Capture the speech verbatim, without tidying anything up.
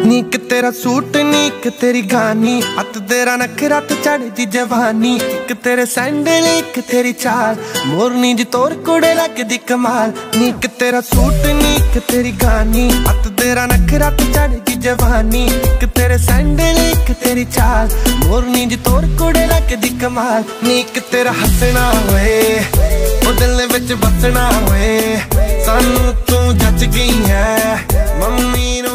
नीक तेरा सूट नीक तेरी गानी, अत तेरा नखरा तो चढ़दी जवानी। एक तेरे सैंडल एक तेरी चाल, मोरनी जी तोर कुड़े लगदी कमाल। नीक तेरा सूट नीक तेरी गानी, अत तेरा नखरा तो चढ़दी जवानी। एक तेरे सैंडल एक तेरी चाल, मोरनी जी तोर कुड़े लगदी कमाल। नीक तेरा हसना होए ओ दिल विच बसना होए, सानू तू जच गई है मम्मी नू